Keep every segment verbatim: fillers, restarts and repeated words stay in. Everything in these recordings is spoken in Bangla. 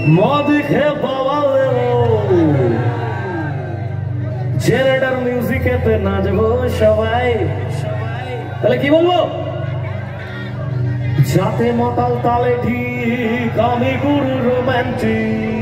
মদ খেয়ে বাবালে জেনারেটর মিউজিকেতে নাচবো সবাই। তাহলে কি বলবো? যাতে মাতাল তালে ঠিক আমি গুরু রোমান্টিক।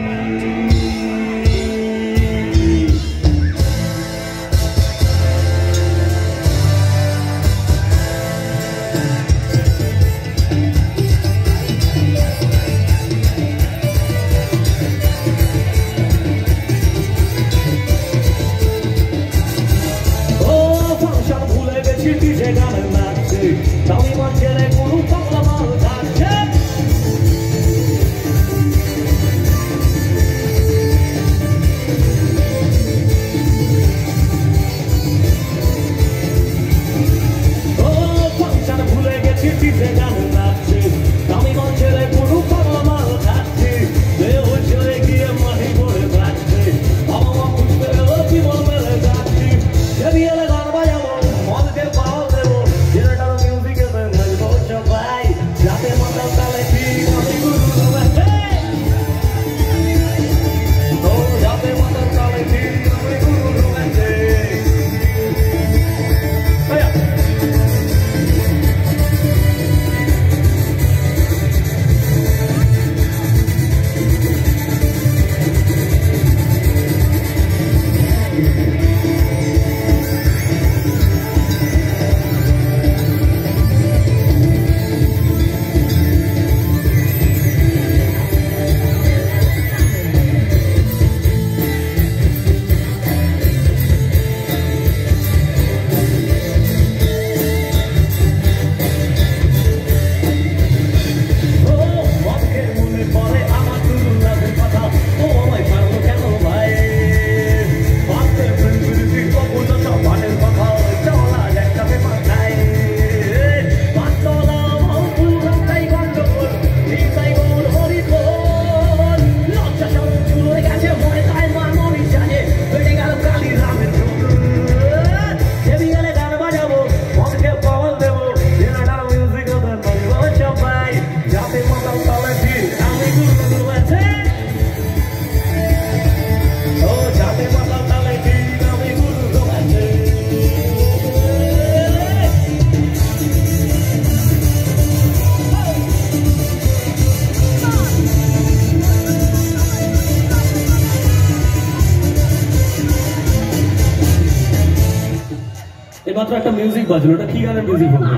মাত্র একটা মিউজিক বাজলো, ওটা কি গানের মিউজিক বলবো?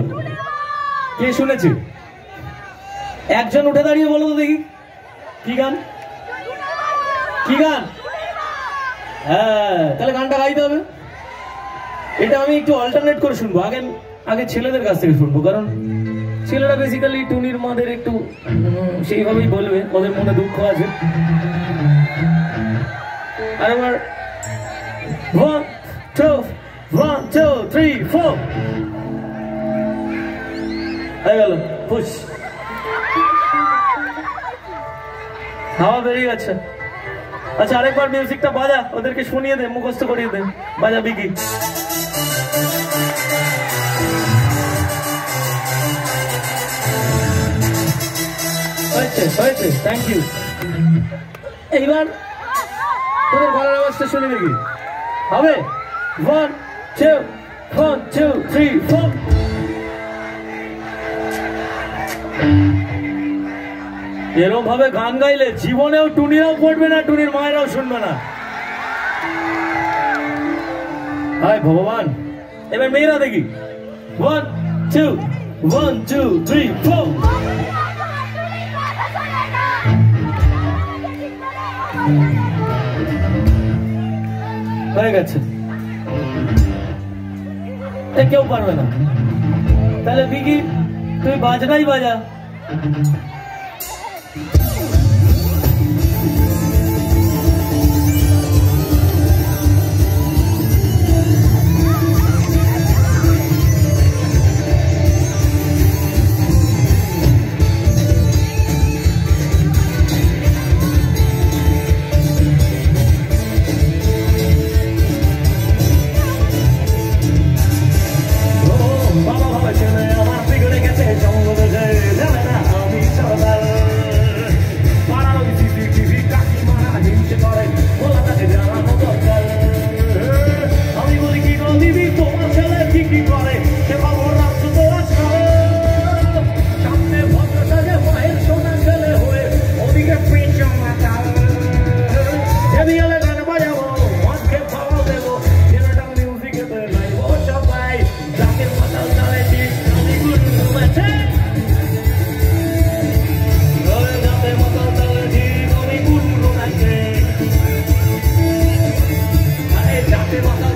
কে শুনেছে? একজন উঠে দাঁড়িয়ে বলো তো দেখি কি গান, কি গান? হ্যাঁ, তাহলে গানটা গাইতে হবে। এটা আমি একটু অল্টারনেট করে শুনবো। আগে আগে ছেলেদের কাছ থেকে শুনবো, কারণ ছেলেরা বেসিক্যালি টুনির মাদের একটু সেইভাবেই বলবে, ওদের মনে দুঃখ আছে। আর আমার one two One, two, three, four. হয়ে গেল, পুশ। হাওয়া বেরিয়ে গেছে। আচ্ছা, আরেকবার মিউজিকটা বাজা, ওদেরকে শুনিয়ে দে, মুখস্থ করিয়ে দে। বাজা বিকি। হয়েছে হয়েছে, থ্যাংক ইউ। এইবার তোদের গলার আওয়াজটা শুনে দেখি, হবে? One, two, one, two, three, four. এরকম ভাবে গান গাইলে জীবনেও টুনিরাও পড়বে না, টুনির মায়েরাও শুনবে না। হায় ভগবান, এবার মেয়েরা দেখি। One, two, one, two, three, four. হয়ে গেছে, কেউ পারবে না। তাহলে বিকি, তুই বাজনাই বাজা। Jate Matal